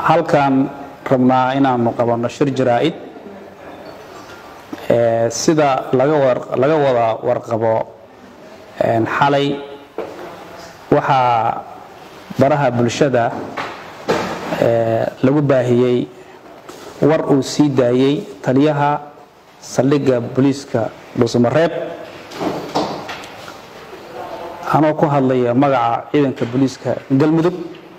halkan rabnaa inaanu qabanno shir jaraa'id sida laga wada warqabo xalay waxaa baraha bulshada lagu baahiyey war uu sii daayey taliyaha saldhigga booliiska Dhuusamareeb anoo ku hadlaya magaca ciidanka booliiska Galmudug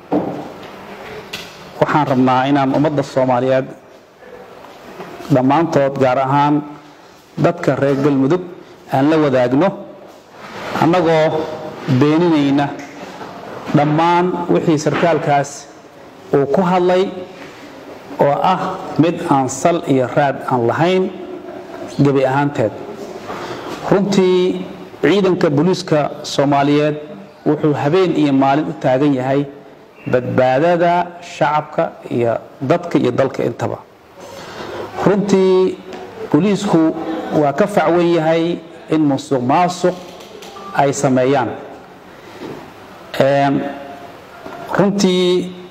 waxaan rabnaa inaan ummadda Soomaaliyeed dhammaantood gaar ahaan dadka reer Galmudug aan la wadaagno annagoo beeninayna dhammaan wixii sarkaalkaas uu ku hadlay oo ah mid aan sal iyo raad aan lahayn gabi ahaanteed runtii ciidanka booliiska Soomaaliyeed wuxuu habeen iyo maalin u taagan yahay badbaadada shacabka iyo dadka iyo dalka intaba runtii booliisku waa ka facwan yahay in musuqmaasuq ay sameeyaan runtii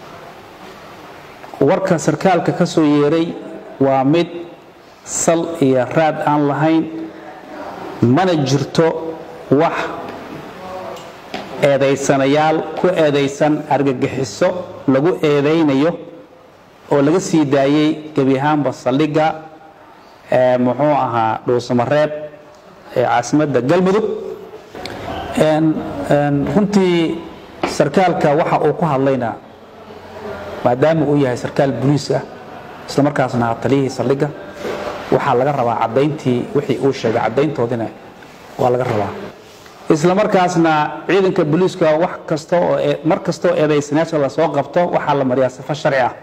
warka sarkaalka ka soo yeeray waa mid sal iyo raad aan lahayn mana jirto wax eedaysanayaal ku eedaysan argagixiso lagu eedaynayo oo laga sii daayay gabi ahaanba saldhigga muxuu ahaa Dhuusamareeb ee caasimadda Galmudug runtii sarkaalka waxa uu ku hadlayna maadaama uu yahay sarkaal booliis ah isla markaasna taliyihii saldhigga waxa laga rabaa cadeyntii wixii uu sheegay cadeyntoodina waa laga rabaa isla markaasna ciidanka booliiska wax kasto oo mar kasto eedaysanayaasha la soo qabto waxa la mariyaa sifo sharci ah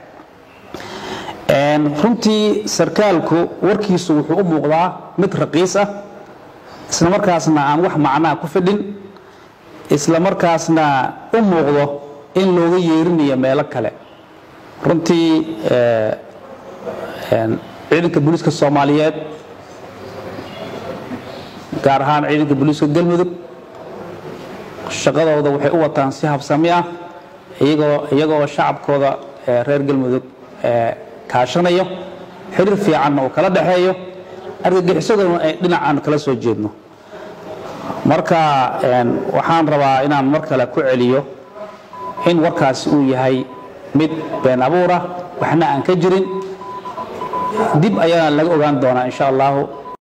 runtii sarkaalku warkiisu wuxuu u muuqdaa mid raqiis ah isla markaasna aan wax macnaa ku fidin isla markaasna u muuqdo in looga yeerinayo meelo kale runtii ciidanka booliiska Soomaaliyeed gaar ahaan ciidanka booliiska Galmudug shaqadooda waxay u wataan si habsami ah iyagoo shacabkooda reer Galmudug kaashanayo xiriir fiican oo kala dhaxeeyo argagixisaduna ay dhinacaan kala soo jeedno marka waxaan rabaa inaan mar kale ku celiyo in warkaas uu yahay mid been abuur ah waxna aan ka jirin dib ayaan laga ogaan doonaa insha Allah